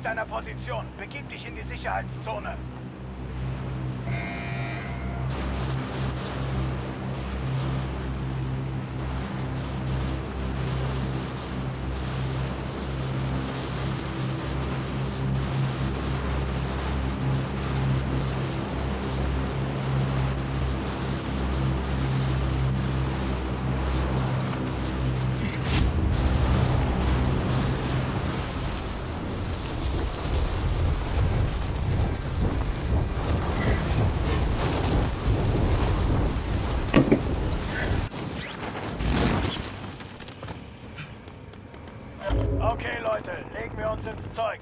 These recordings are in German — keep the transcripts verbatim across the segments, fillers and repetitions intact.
deiner Position. Begib dich in die Sicherheitszone. Okay, Leute, legen wir uns ins Zeug.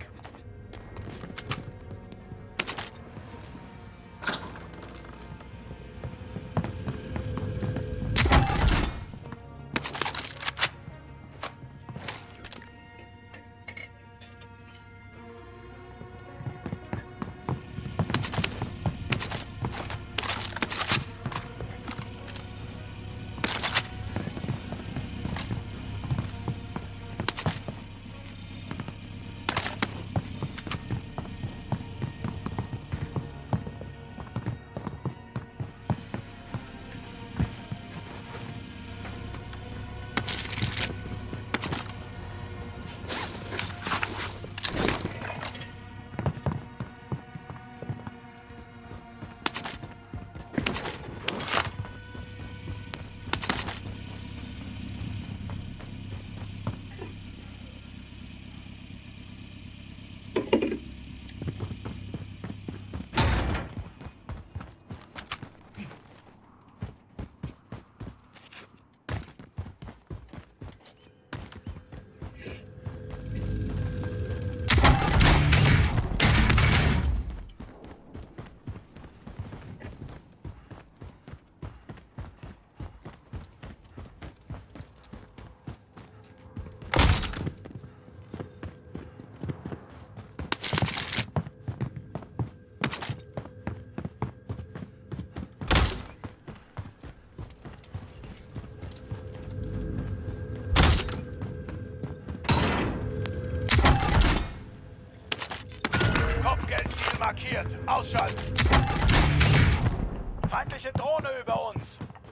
Markiert. Ausschalten. Feindliche Drohne über uns.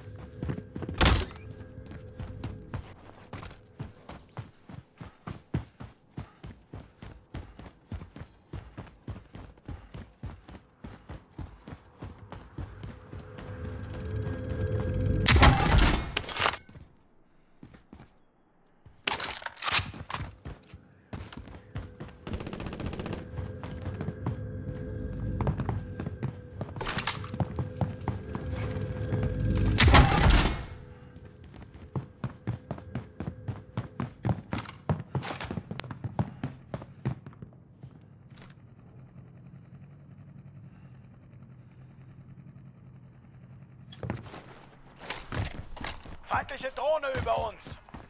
Feindliche Drohne über uns.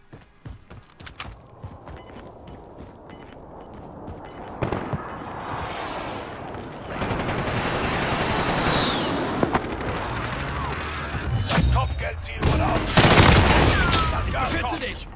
Das Kopfgeldziel wurde ausgeschaltet. Das Gas Beschütze kommt. dich!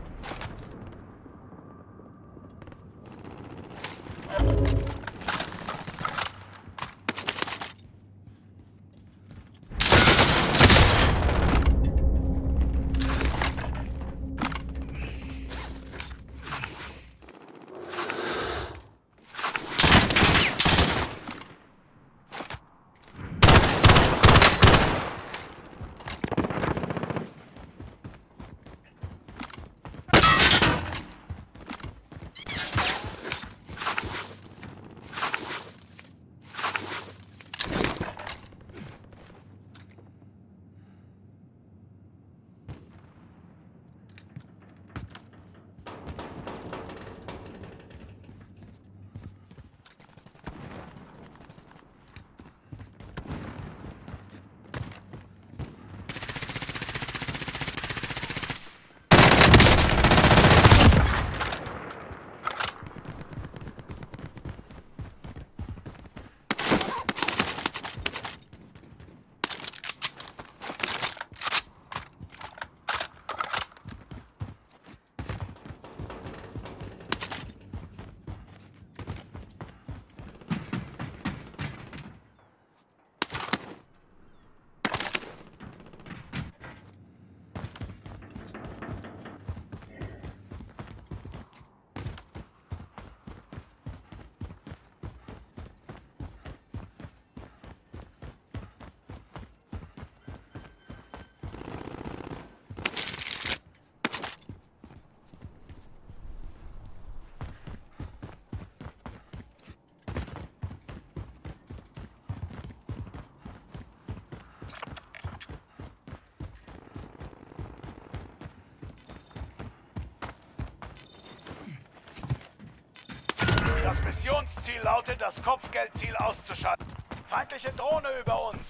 Das Missionsziel lautet, das Kopfgeldziel auszuschalten. Feindliche Drohne über uns.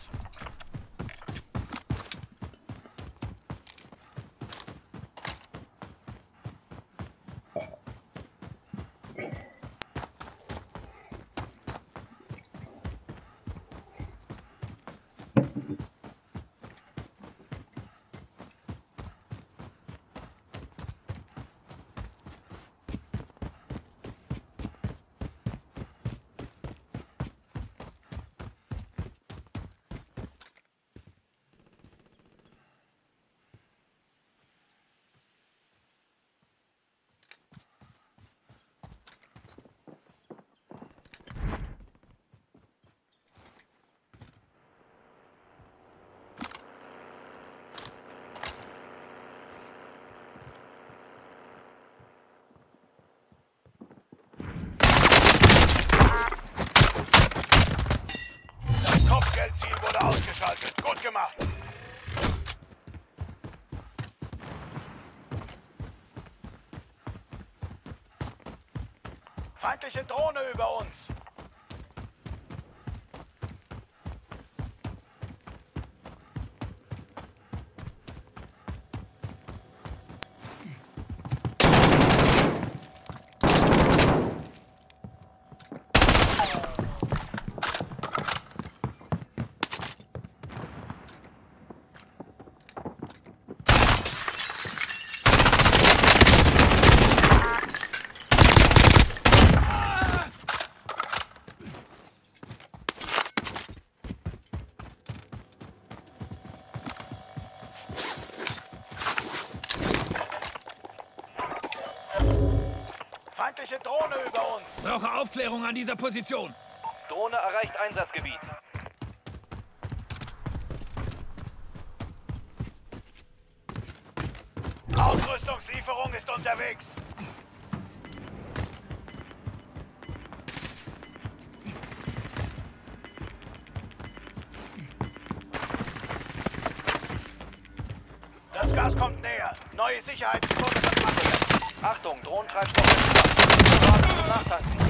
Kopfgeldziel wurde ausgeschaltet. Gut gemacht. Feindliche Drohne über uns. Feindliche Drohne über uns. Brauche Aufklärung an dieser Position. Drohne erreicht Einsatzgebiet. Ausrüstungslieferung ist unterwegs. Das Gas kommt näher. Neue Sicherheitsstunden. Achtung, Drohnentreibstoff. Basis zum Nachtanken.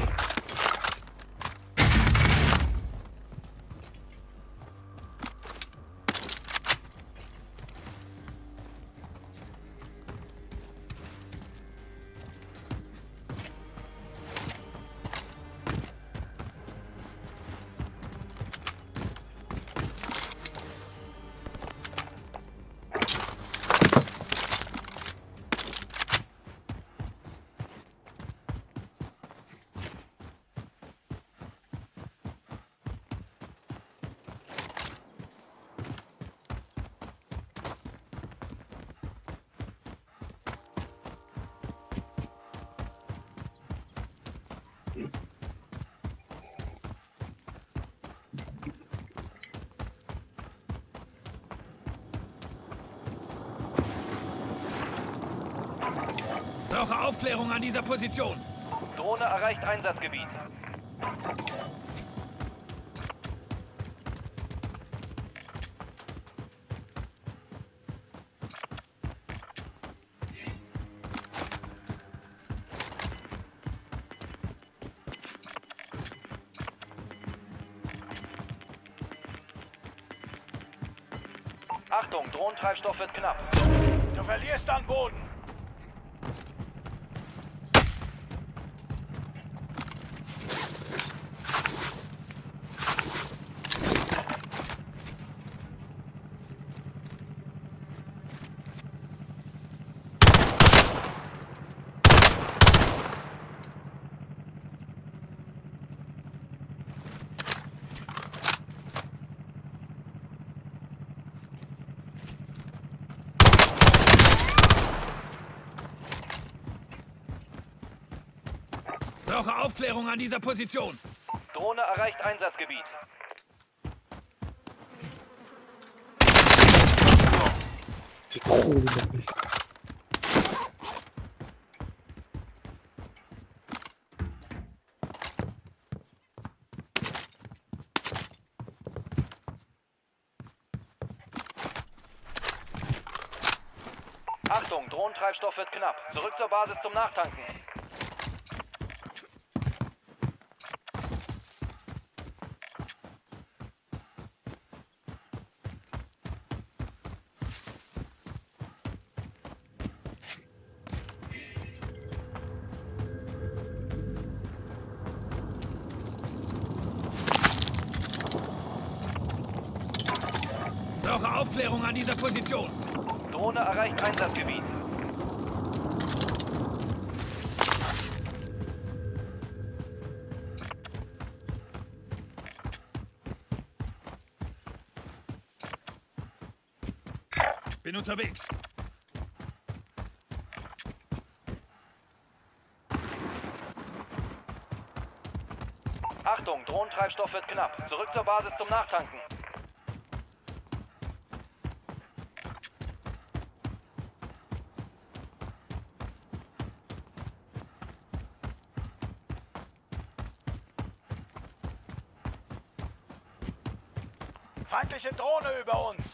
Brauche Aufklärung an dieser Position. Drohne erreicht Einsatzgebiet. Achtung, Drohnentreibstoff wird knapp. Du verlierst an Boden. Brauche Aufklärung an dieser Position. Drohne erreicht Einsatzgebiet. Achtung, Drohnentreibstoff wird knapp. Zurück zur Basis zum Nachtanken. Aufklärung an dieser Position. Drohne erreicht Einsatzgebiet. Bin unterwegs. Achtung, Drohnentreibstoff wird knapp. Zurück zur Basis zum Nachtanken. Feindliche Drohne über uns.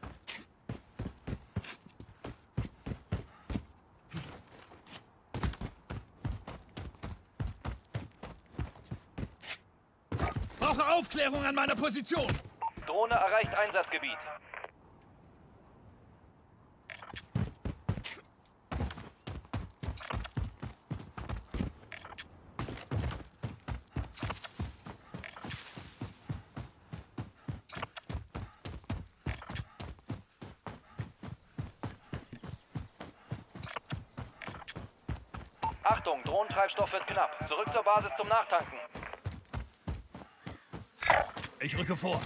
Brauche Aufklärung an meiner Position. Drohne erreicht Einsatzgebiet. Achtung, Drohnentreibstoff wird knapp. Zurück zur Basis zum Nachtanken. Ich rücke vor.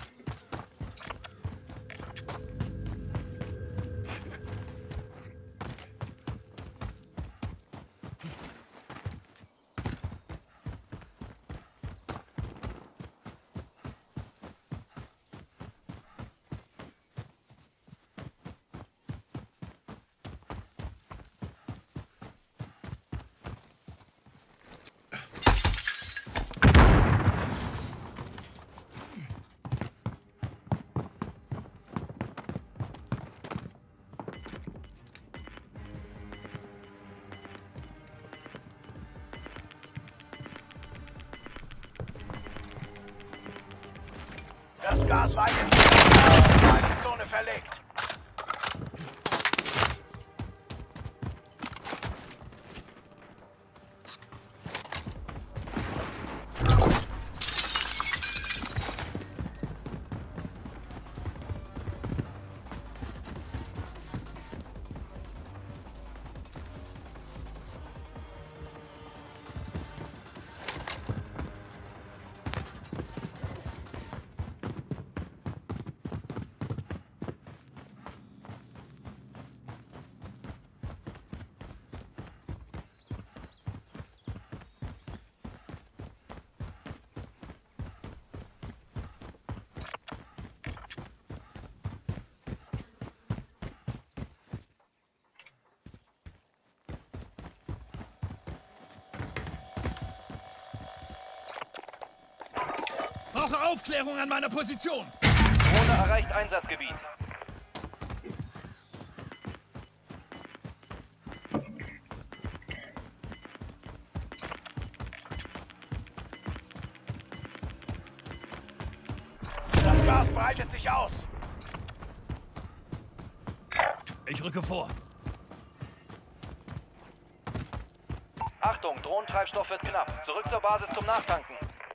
Das Gas war in die Zone verlegt. Brauche Aufklärung an meiner Position. Drohne erreicht Einsatzgebiet. Das Gas breitet sich aus. Ich rücke vor. Achtung, Drohnentreibstoff wird knapp. Zurück zur Basis zum Nachtanken.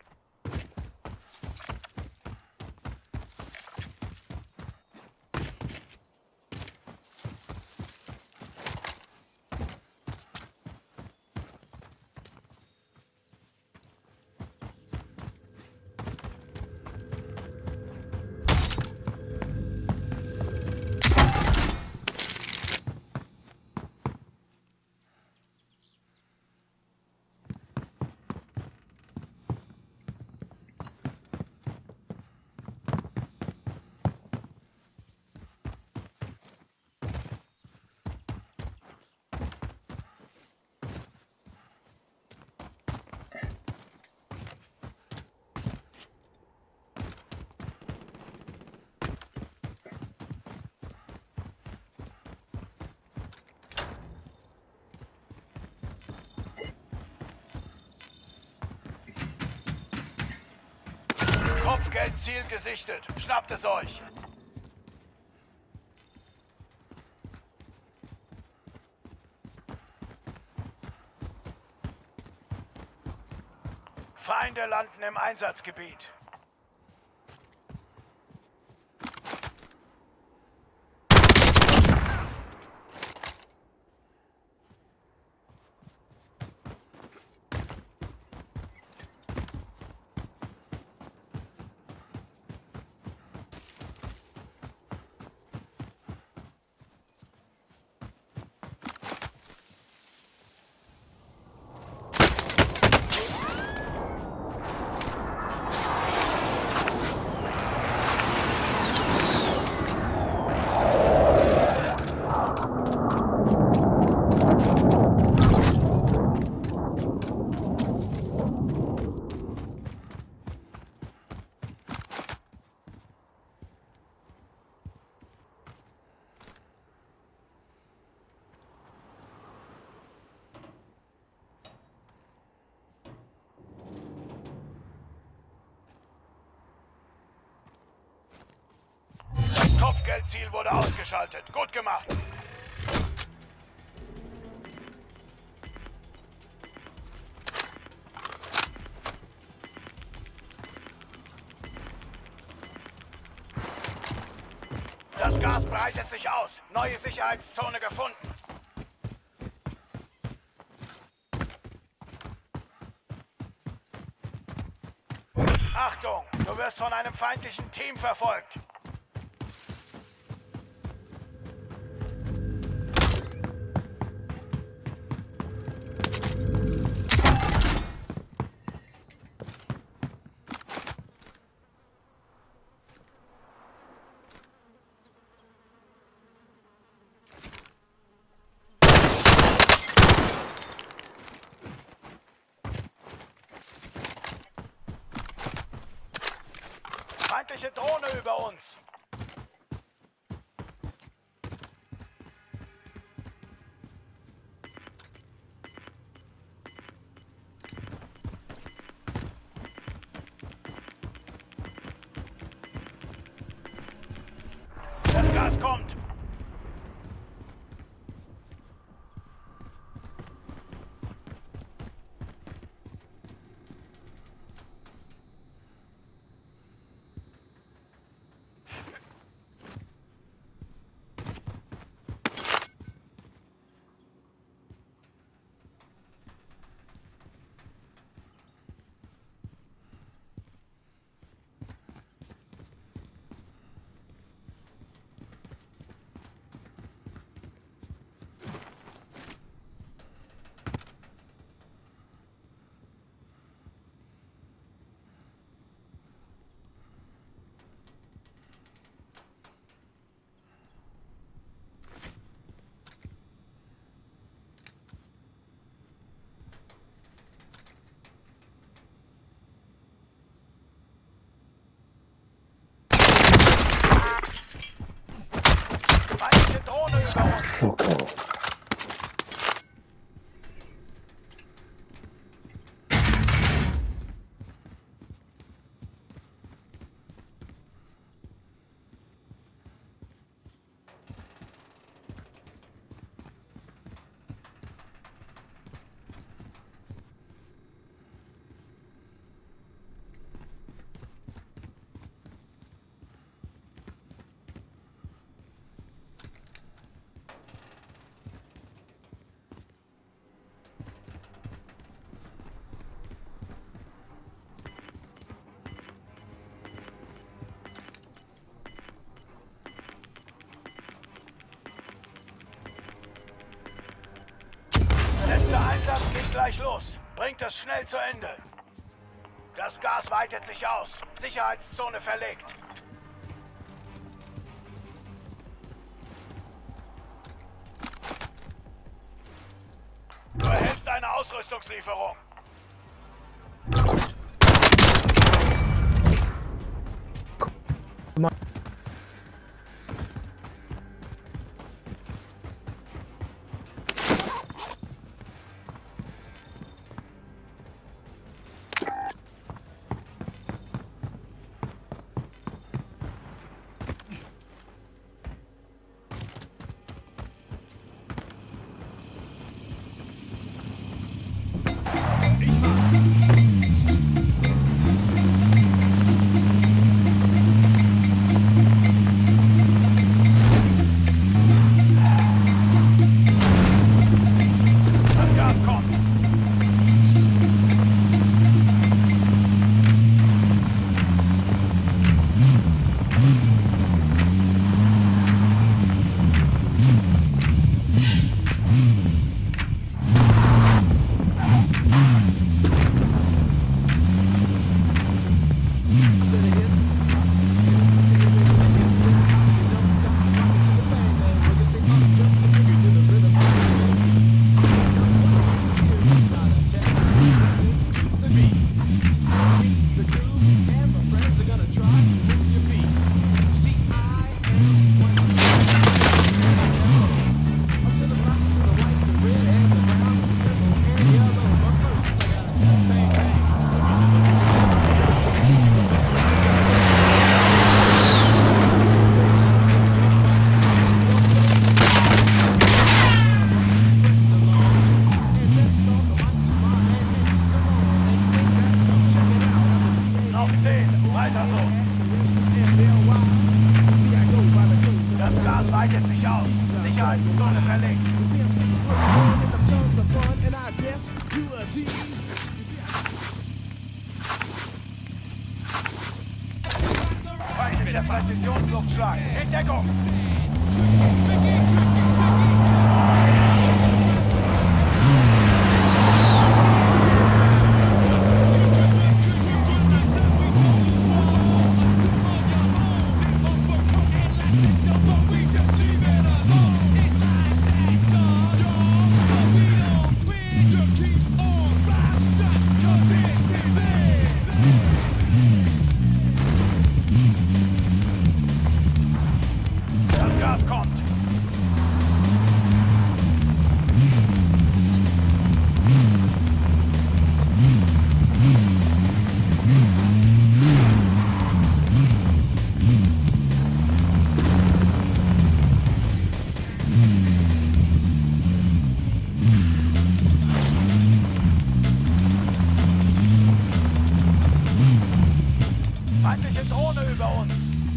Kopfgeldziel gesichtet. Schnappt es euch. Feinde landen im Einsatzgebiet. Kopfgeldziel wurde ausgeschaltet. Gut gemacht. Das Gas breitet sich aus. Neue Sicherheitszone gefunden. Achtung, du wirst von einem feindlichen Team verfolgt. Feindliche Drohne über uns. Das Gas kommt. Feindliche Drohne über uns. Okay. Letzter Einsatz geht gleich los. Bringt es schnell zu Ende. Das Gas weitet sich aus. Sicherheitszone verlegt. Du erhältst eine Ausrüstungslieferung. Sicherheitszone verlegt. Feindlicher Präzisionsluftschlag. In Deckung. Das Gas kommt. Feindliche Drohne über uns.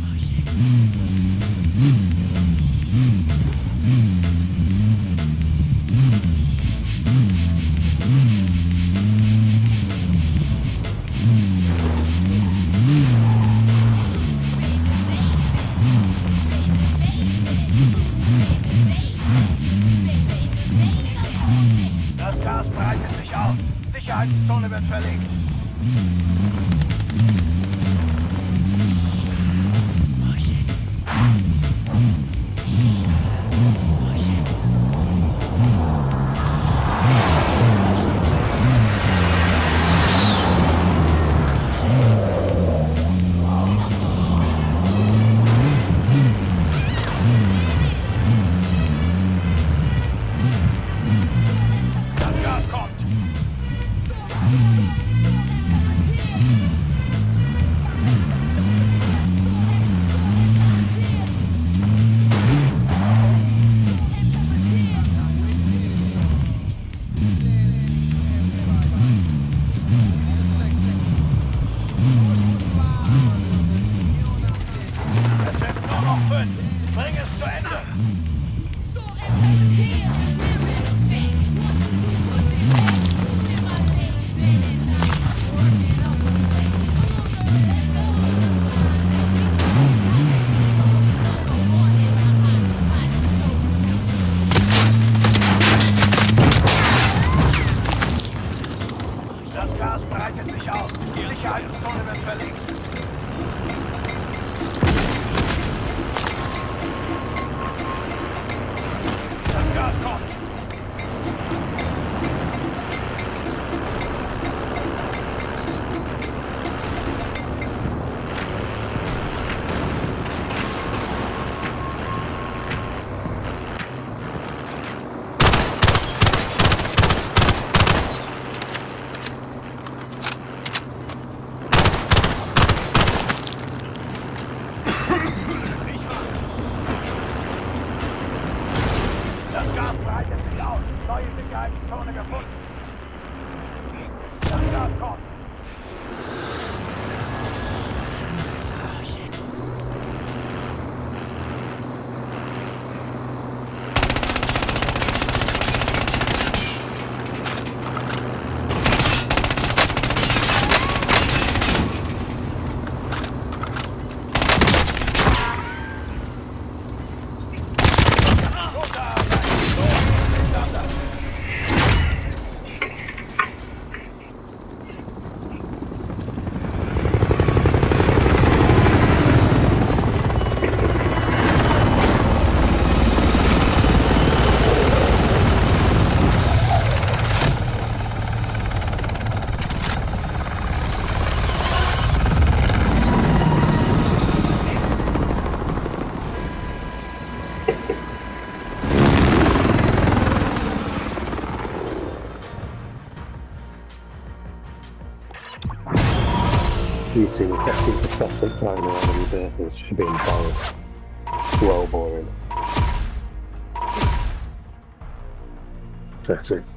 Das Gas breitet sich aus. Sicherheitszone wird verlegt. Das Gas kommt. Es sind nur noch fünf. Bring es zu Ende. Das Gas breitet sich aus. Die Sicherheitszone wird verlegt. Das Gas kommt. Das Gas breitet sich aus. Neue Sicherheitszone gefunden. Das Gas kommt. Shooting effective suppressant flying around in vehicles should be embarrassed. Well boring. That's it.